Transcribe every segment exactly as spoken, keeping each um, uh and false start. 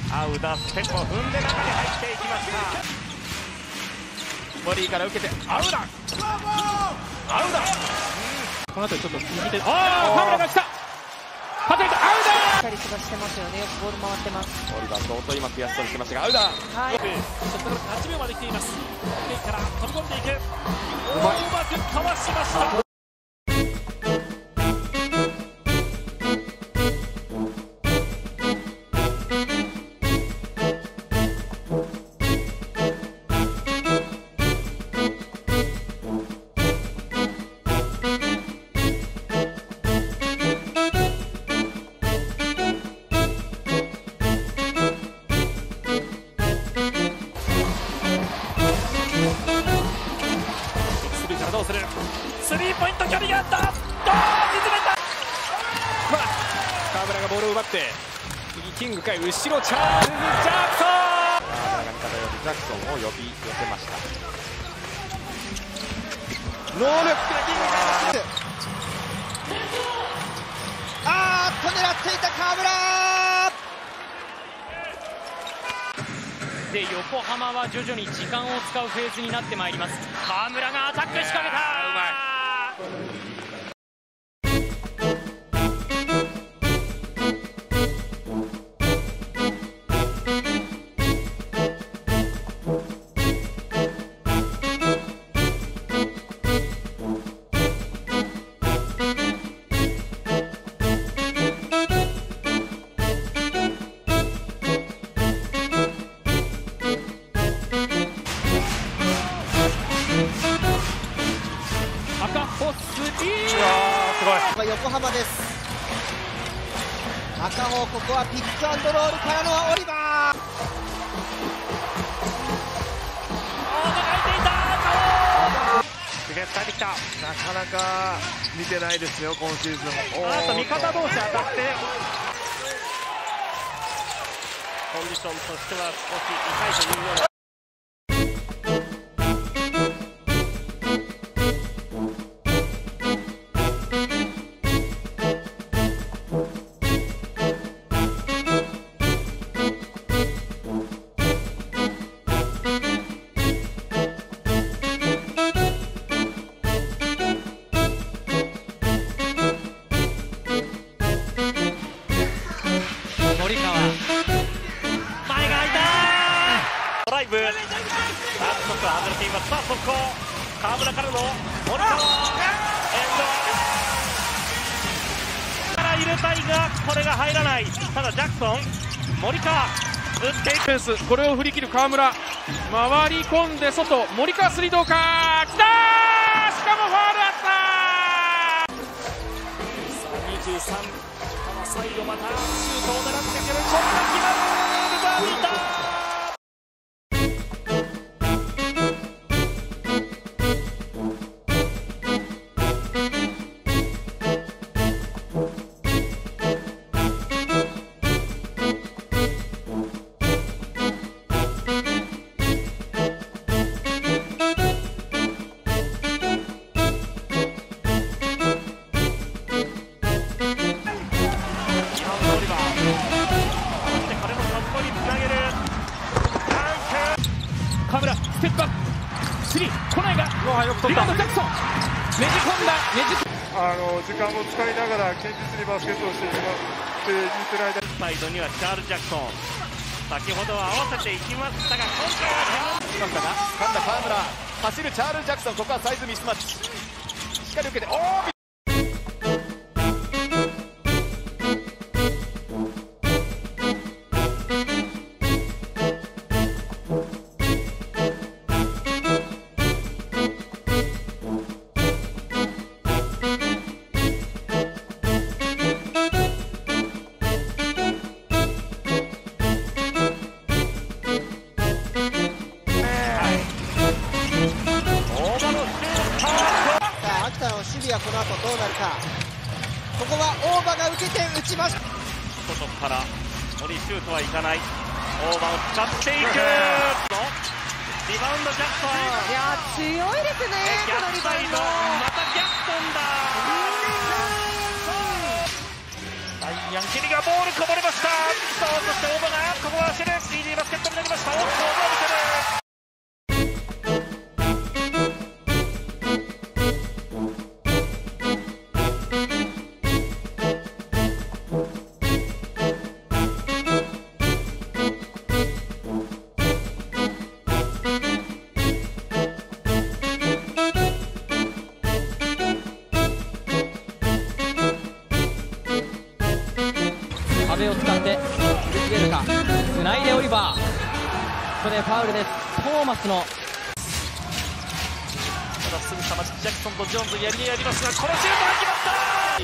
アウダステップを踏んで中に入っていきました。 ボディから受けてアウダアウダ、この後ちょっと右手、ああカメラが来た、パテントアウダ、 しっかり飛ばしてますよね。よくボール回ってます。 オリバー相当今悔しそうにしてましたが、アウダ、 はい、 そこからはちびょうまで来ています。ケイから飛び込んでいく、うまくかわしました。どうする、スリーポイント距離があった、どう沈めた、 まあ、河村がボールを奪って右キングかい後ろチャールズ・ジャクソン、河村が味方よりジャクソンを呼び寄せました。ノールックでキングがあーっと狙っていた河村で、横浜は徐々に時間を使うフェーズになってまいります。河村がアタック仕掛けた、 横浜です。赤穂、ここはピックアンドロールからのオリバー、 帰ってきた。 なかなか見てないですよ今シーズン。 あと味方同士当たってコンディションとしては少し痛いというような。森川、前が空いたドライブ、さあちょっと外れています。さあ速攻、河村からの森川、エンドから入れたいがこれが入らない。ただジャクソン、森川打っていく、 フェンス、これを振り切る河村、回り込んで外、森川スリーどうか、きたー、しかもファウルあったー。 さあにじゅうさん、最後またシュートを狙ってくる、これが決まる、ブザービーター。河村、ステップアップ、スリー、来ないが、リバウンドジャクソン、ねじ込んだ、ねじあの時間を使いながら堅実にバスケットをしています言ってる間に、 サイドにはチャール・ジャクソン、先ほどは合わせていきましたが、今回はしましたが、噛んだ河村、走るチャール・ジャクソン、ここはサイズミスマッチ、しっかり受けて、おー、 はこの後どうなるか。ここは大場が受けて打ちました。 外から森シュートはいかない。大場を使っていく。リバウンドジャクソン。 いや強いですね。このリバウンド。 またジャクソンだ。ダイアン・ケリがボールこぼれました。そして大場がここはシェル イーディー バスケットになりました。おっと、 壁を使って打ち入れるか、つないでオリバー、ここでファウルです。トーマスのただすぐさまジャクソンとジョーンズやり合いありますが、このシュートは決まった。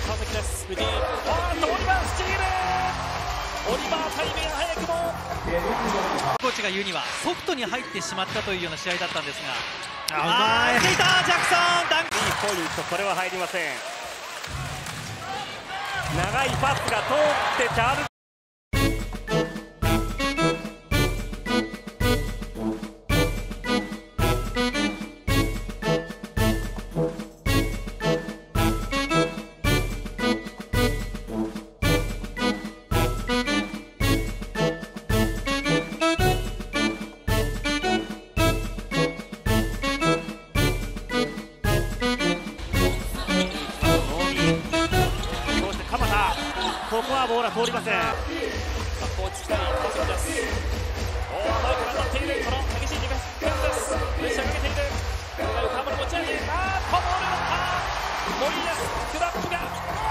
川崎です。ウディ、おーっとオリバースチール、オリバータイミング早くもコーチが言うにはソフトに入ってしまったというような試合だったんですが、 ああー、来ていたジャクソンダンク、 いいポイント、これは入りません。長いパスが通ってチャールズここはボールは通りません。コーチ期待大丈夫です。おお、前から当たっている、この激しいディフェンスです。プレッシャーかけている。河村持ち上げ、あーっとボールがあー森です。クラップが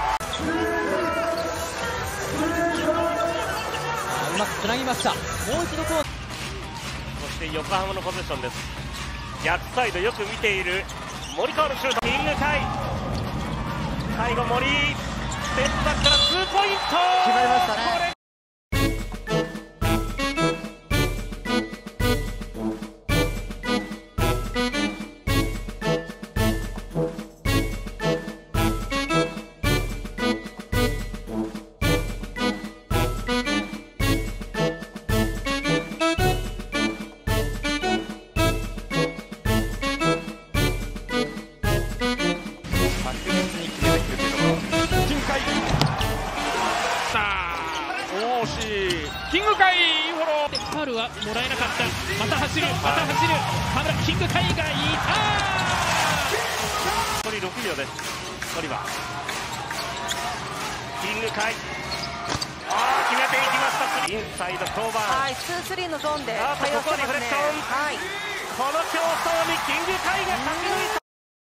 うまくつなぎました。もう一度コーチ、 そして横浜のポゼッションです。逆サイドよく見ている森川のシュート、キングカイ、最後森ステップバックからツーポイント決まりましたね。 キングカイフォロー、ファウルはもらえなかった。また走る、また走る、河村、キングカイがいた。 残りろくびょうです。オリバー、キングカイ、あー決めていきました。インサイド登板、 はい、ツースリーのゾーンであー対応してますね。 ここはリフレクション、 はい、 この競争にキングカイが勝ち抜いた。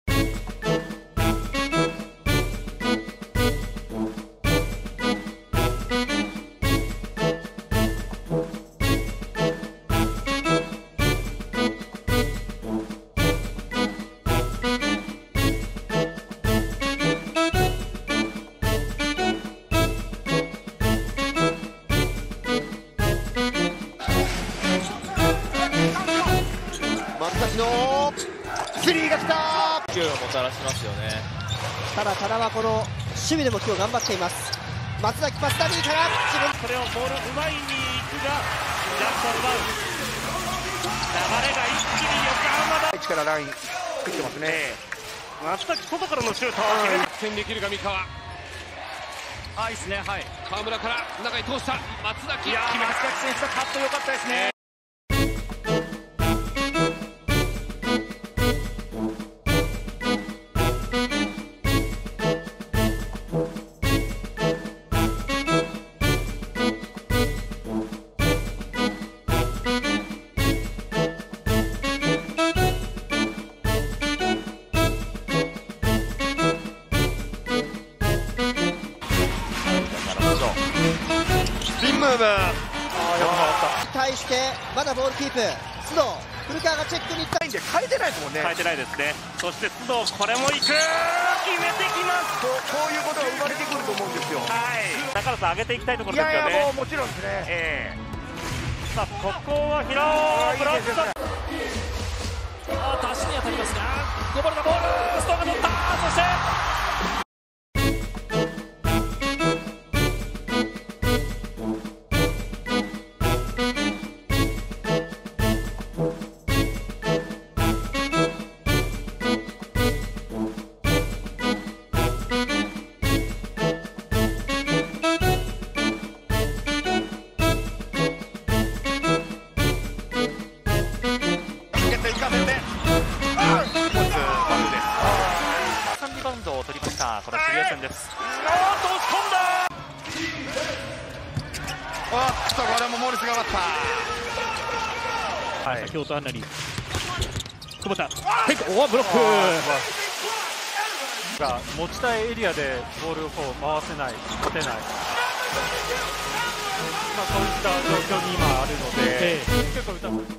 のスリーが来た。 勢いをもたらしますよね。 ただ多田はこの守備でも今日頑張っています。松崎パスダミーから自分、 これをボール奪いに行くがジャクソン奪う。流れが一気に横浜だ。 力ライン作ってますね。 松崎外からのシュートを決めた。 逆転できるか三河。あ、いいですね。はい。河村から中に通した松崎。 いやー、松崎選手のカット良かったですね。 に対してまだボールキープ、須藤、古川がチェックに行ったんで変えてないですもんね。 変えてないですね。そして須藤、これもいく、決めてきます。 こう、こういうことが生まれてくると思うんですよ。 はい、だからさ上げていきたいところですよね。 いやいや、もうもちろんですね。 えー、さあここは拾う、ブロック、あー、足に当たりますが、こぼれたボール、須藤が取った。そしてました、京都アンナに久保田、フェイク、おーブロックが持ちたいエリアでボールをこう回せない、勝てない、まあ、そういった状況に今あるので、 ええ結構打た